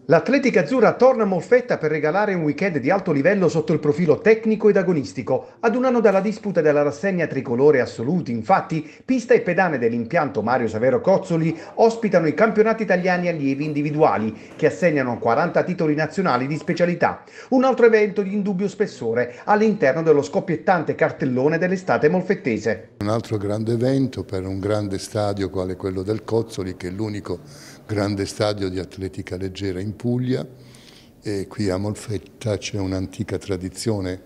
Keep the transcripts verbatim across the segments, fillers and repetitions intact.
L'Atletica Azzurra torna a Molfetta per regalare un weekend di alto livello sotto il profilo tecnico ed agonistico. Ad un anno dalla disputa della rassegna tricolore assoluti, infatti, pista e pedane dell'impianto Mario Saverio Cozzoli ospitano i campionati italiani allievi individuali, che assegnano quaranta titoli nazionali di specialità. Un altro evento di indubbio spessore all'interno dello scoppiettante cartellone dell'estate molfettese. Un altro grande evento per un grande stadio quale quello del Cozzoli, che è l'unico grande stadio di atletica leggera in Puglia, e qui a Molfetta c'è un'antica tradizione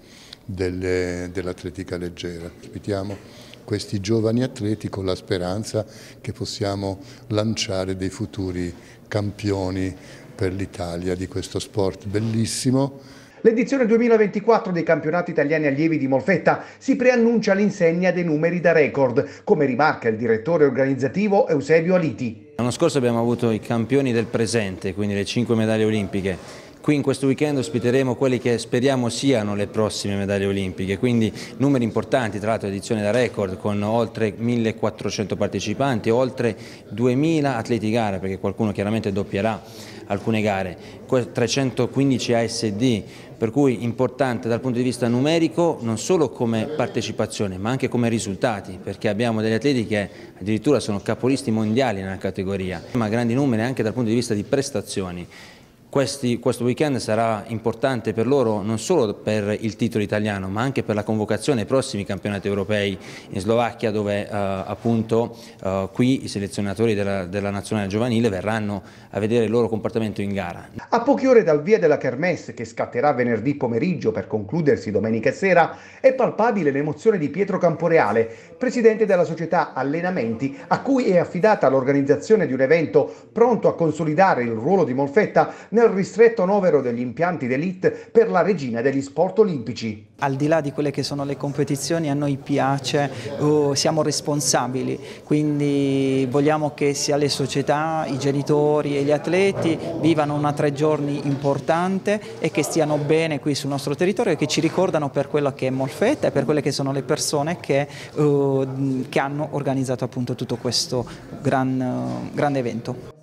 dell'atletica leggera. Ospitiamo questi giovani atleti con la speranza che possiamo lanciare dei futuri campioni per l'Italia di questo sport bellissimo. L'edizione duemilaventiquattro dei campionati italiani allievi di Molfetta si preannuncia all'insegna dei numeri da record, come rimarca il direttore organizzativo Eusebio Aliti. L'anno scorso abbiamo avuto i campioni del presente, quindi le cinque medaglie olimpiche. Qui in questo weekend ospiteremo quelli che speriamo siano le prossime medaglie olimpiche, quindi numeri importanti, tra l'altro edizione da record con oltre millequattrocento partecipanti, oltre duemila atleti gara, perché qualcuno chiaramente doppierà alcune gare, trecentoquindici A S D, per cui importante dal punto di vista numerico non solo come partecipazione ma anche come risultati, perché abbiamo degli atleti che addirittura sono capolisti mondiali nella categoria, ma grandi numeri anche dal punto di vista di prestazioni. Questi, questo weekend sarà importante per loro non solo per il titolo italiano ma anche per la convocazione ai prossimi campionati europei in Slovacchia, dove eh, appunto eh, qui i selezionatori della, della nazionale giovanile verranno a vedere il loro comportamento in gara. A poche ore dal via della Kermesse, che scatterà venerdì pomeriggio per concludersi domenica sera, è palpabile l'emozione di Pietro Camporeale, presidente della società Allenamenti, a cui è affidata l'organizzazione di un evento pronto a consolidare il ruolo di Molfetta nel ristretto novero degli impianti d'élite per la regina degli sport olimpici. Al di là di quelle che sono le competizioni, a noi piace, uh, siamo responsabili, quindi vogliamo che sia le società, i genitori e gli atleti vivano una tre giorni importante e che stiano bene qui sul nostro territorio e che ci ricordano per quello che è Molfetta e per quelle che sono le persone che, uh, che hanno organizzato appunto tutto questo gran, uh, grande evento.